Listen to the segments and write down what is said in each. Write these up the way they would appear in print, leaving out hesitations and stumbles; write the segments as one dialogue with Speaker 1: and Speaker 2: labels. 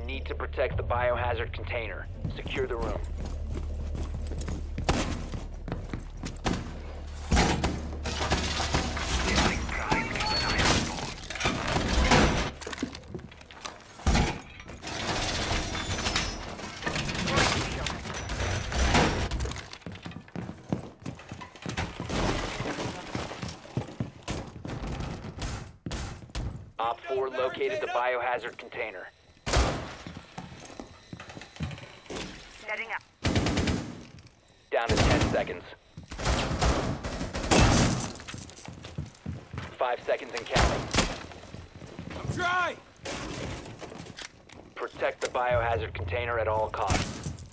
Speaker 1: need to protect the biohazard container. Secure the room. Op 4 located the biohazard container.
Speaker 2: Setting up.
Speaker 1: Down to 10 seconds. 5 seconds and counting.
Speaker 3: I'm dry!
Speaker 1: Protect the biohazard container at all costs.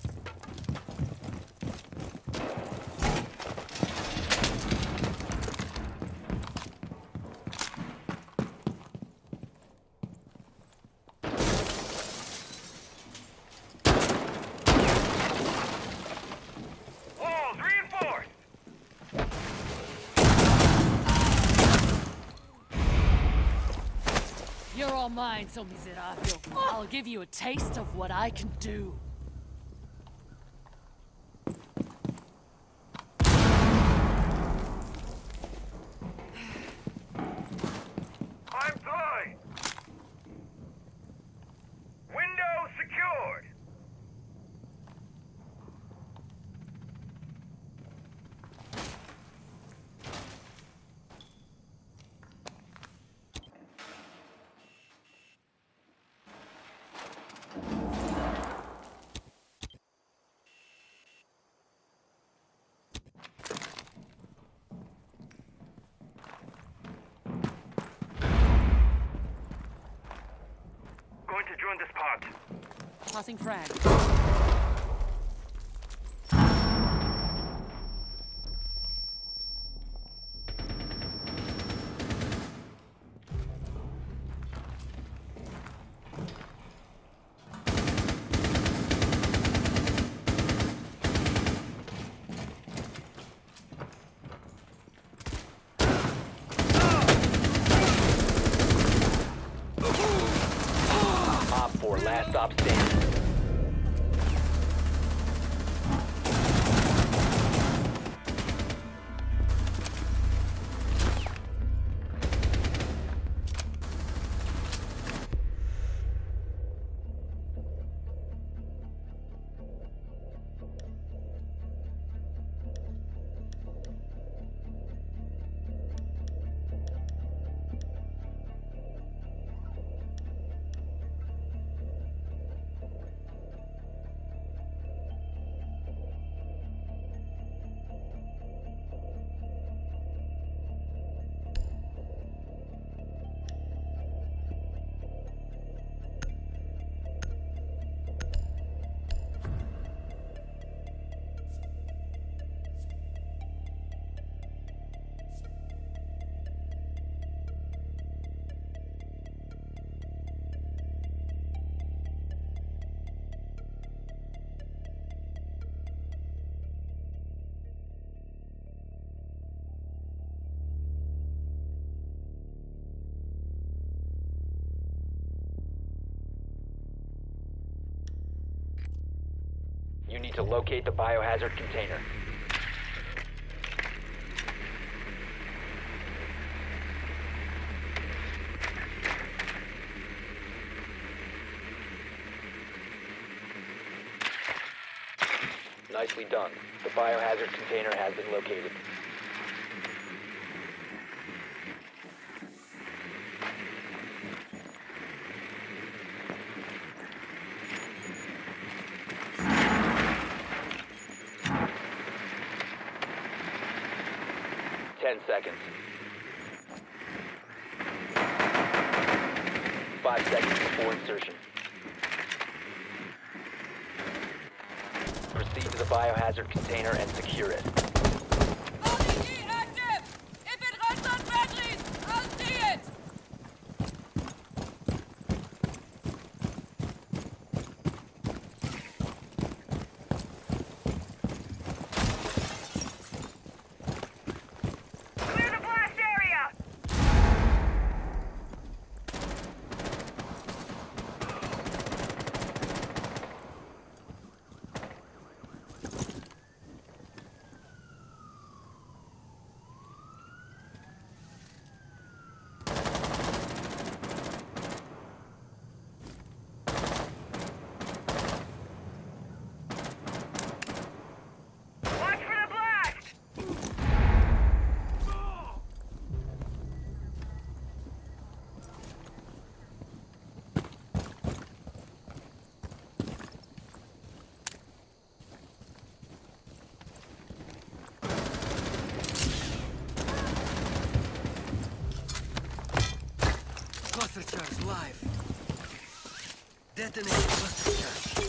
Speaker 2: Walls reinforced!
Speaker 4: You're all mine, so miserable. I'll give you a taste of what I can do.
Speaker 2: I'm deployed! Window secured! Going to join this pod.
Speaker 4: Tossing frag.
Speaker 1: Op 4 last stop standing. You need to locate the biohazard container. Nicely done. The biohazard container has been located. Seconds. 5 seconds before insertion. Proceed to the biohazard container and secure it.
Speaker 4: RPG active! If it runs on batteries, I'll see it!
Speaker 2: Clear the blast area!
Speaker 5: Detonate cluster charge.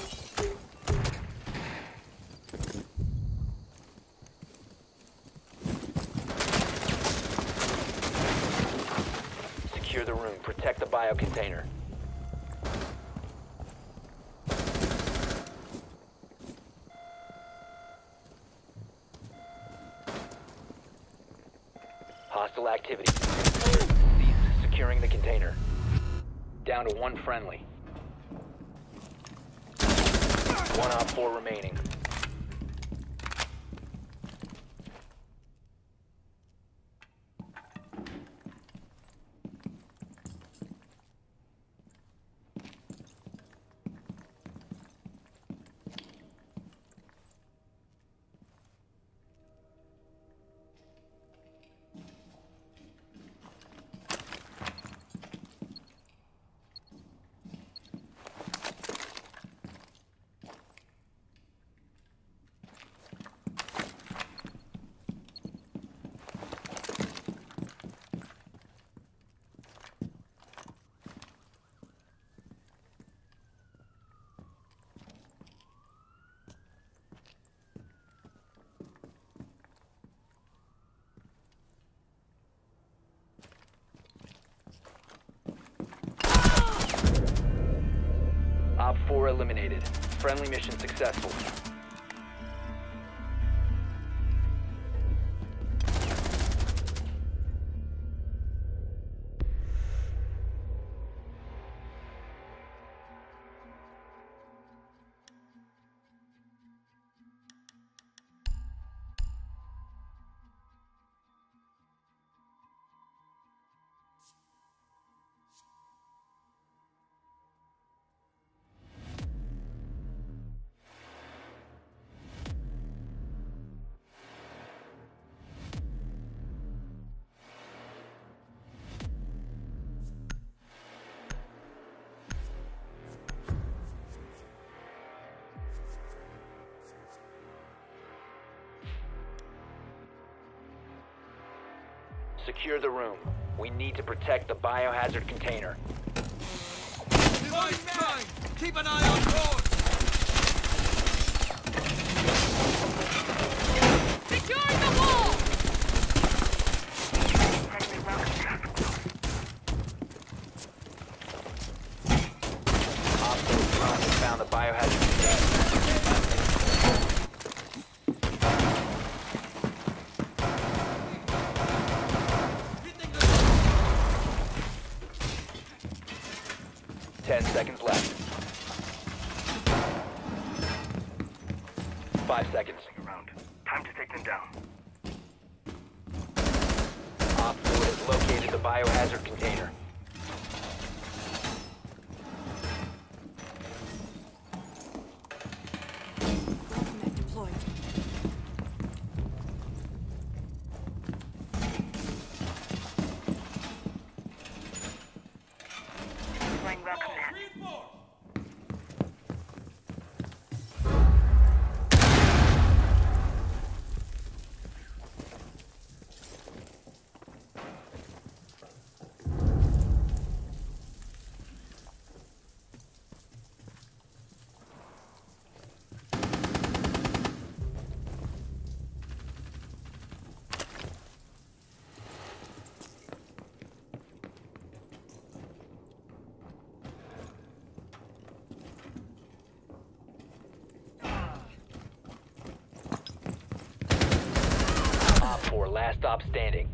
Speaker 1: Secure the room. Protect the bio container. Hostile activity. Cease securing the container. Down to one friendly. One op 4 remaining. Op 4 eliminated. Friendly mission successful. Secure the room. We need to protect the biohazard container.
Speaker 3: Keep an eye on board!
Speaker 4: Securing the wall!
Speaker 2: Friendly welcome traffic close.
Speaker 1: Op 4 drone has found the biohazard container. 10 seconds left. 5 seconds.
Speaker 2: Around. Time to take them down.
Speaker 1: Op 4 has located the biohazard container.
Speaker 4: Net deployed.
Speaker 2: Deploying welcome net.
Speaker 1: Op 4, last stop standing.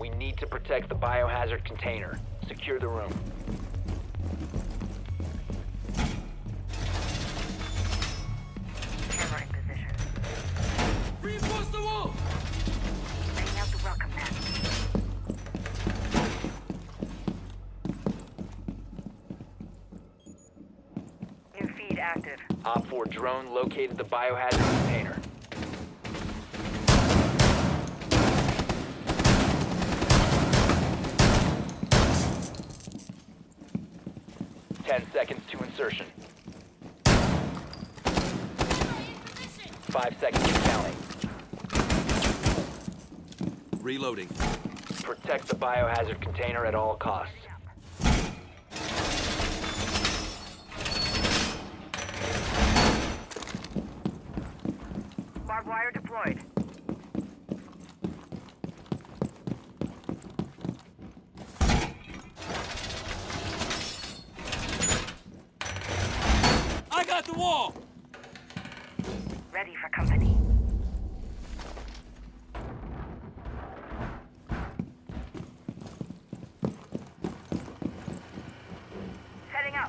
Speaker 1: We need to protect the biohazard container. Secure the room.
Speaker 2: Camera in position.
Speaker 3: Reinforce the wall!
Speaker 2: Laying out the welcome mat. New feed active.
Speaker 1: Op 4 drone located the biohazard container. Ten seconds to insertion. 5 seconds to counting.
Speaker 3: Reloading.
Speaker 1: Protect the biohazard container at all costs.
Speaker 2: Barbed wire deployed.
Speaker 3: I got the wall!
Speaker 2: Ready for company. Setting up.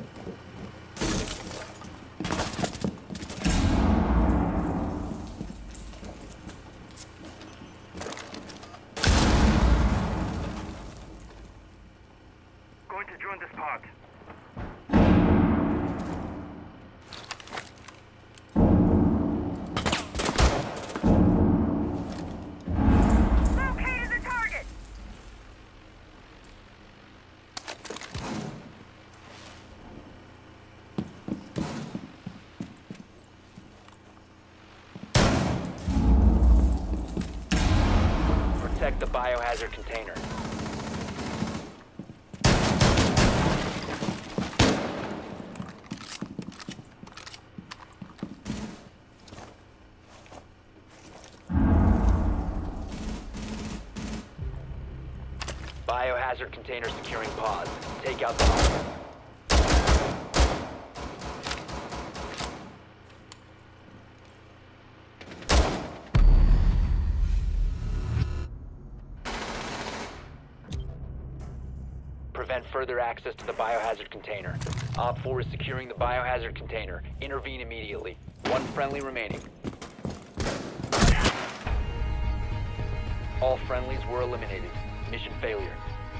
Speaker 2: Going to drone this pod. Located the target!
Speaker 1: Protect the biohazard container. Biohazard container securing pods. Take out the hostage. Prevent further access to the biohazard container. Op 4 is securing the biohazard container. Intervene immediately. One friendly remaining. All friendlies were eliminated. Mission failure.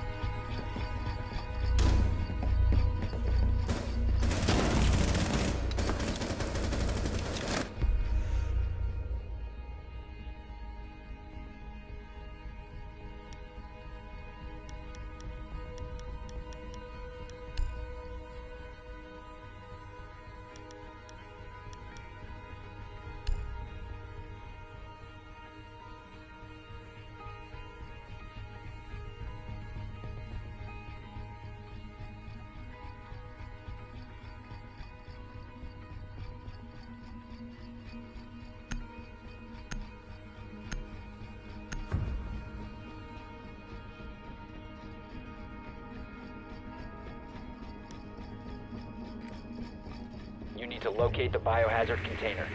Speaker 1: You need to locate the biohazard container.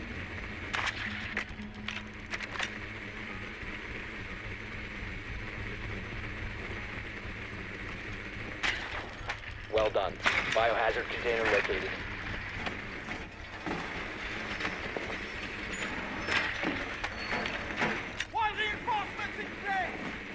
Speaker 1: Well done. Biohazard container located.
Speaker 3: One reinforcements in play!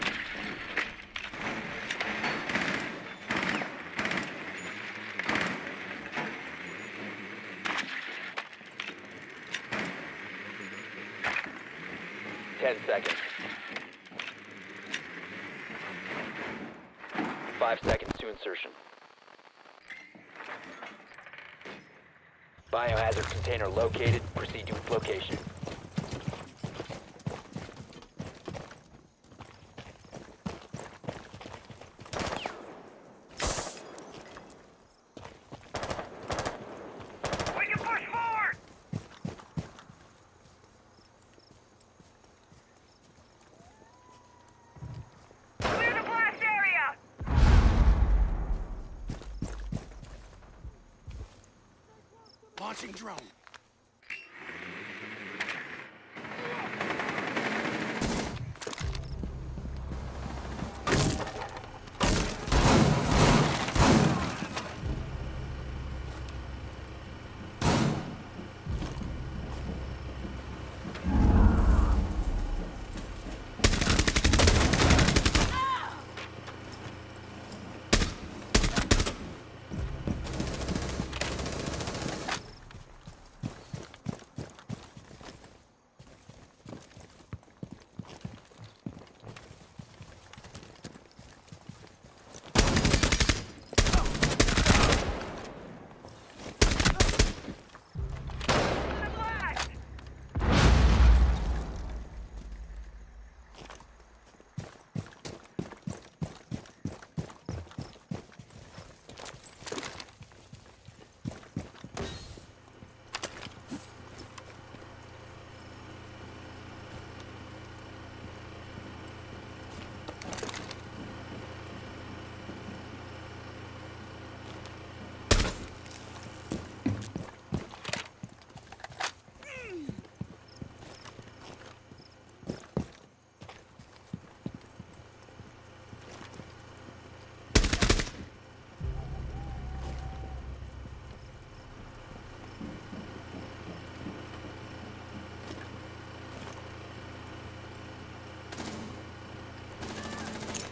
Speaker 1: 10 seconds. 5 seconds to insertion. Biohazard container located. Proceed to its location.
Speaker 2: We can push forward! Clear the blast area!
Speaker 3: Launching drone.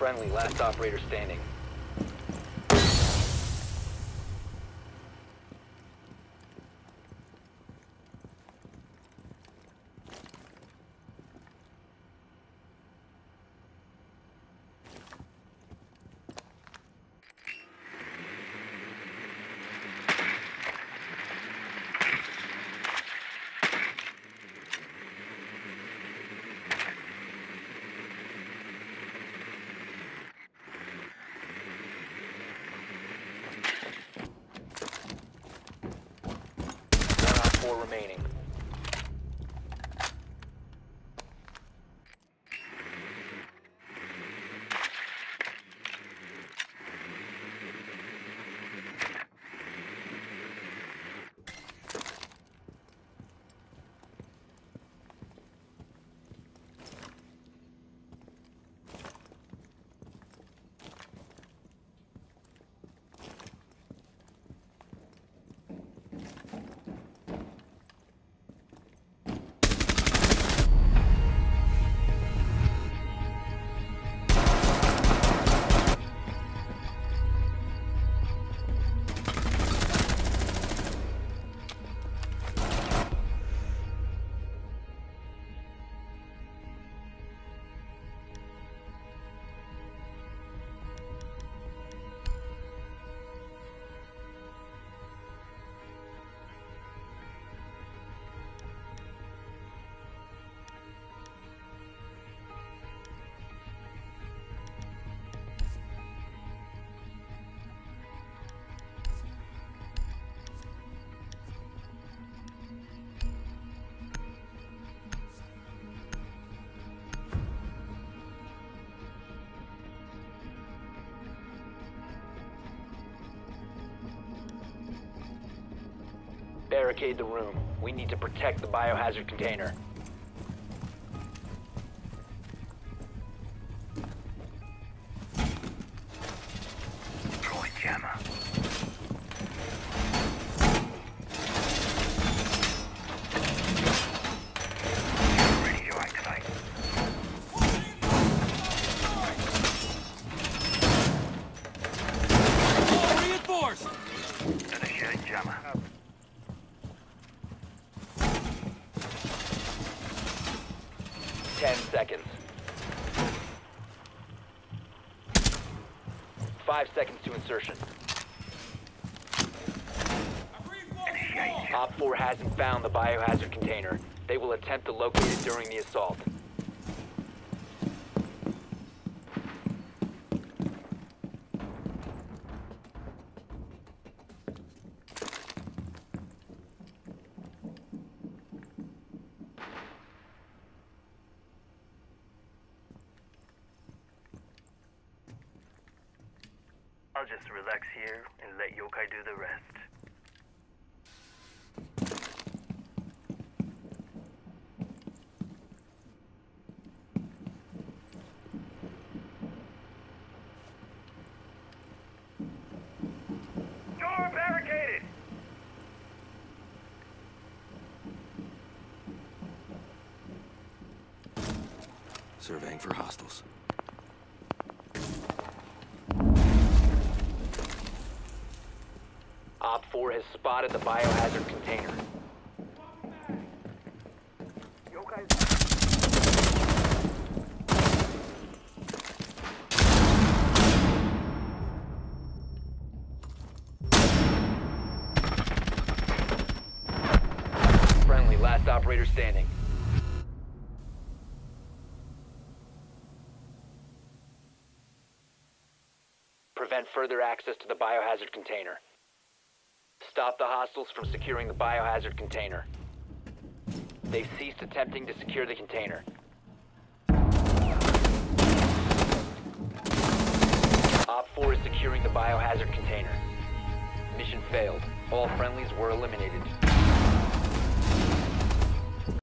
Speaker 1: Friendly, last operator standing. Four remaining. Barricade the room. We need to protect the biohazard container.
Speaker 2: Throwing jammer. Ready to activate.
Speaker 3: Wall reinforced!
Speaker 2: Initiate jammer.
Speaker 1: 10 seconds. 5 seconds to insertion. Op 4 hasn't found the biohazard container. They will attempt to locate it during the assault.
Speaker 2: I'll just relax here and let Yokai do the rest. Door barricaded!
Speaker 3: Surveying for hostiles.
Speaker 1: Op 4 has spotted the biohazard container. Friendly, last operator standing. Prevent further access to the biohazard container. Stop the hostiles from securing the biohazard container. They've ceased attempting to secure the container. Op 4 is securing the biohazard container. Mission failed. All friendlies were eliminated.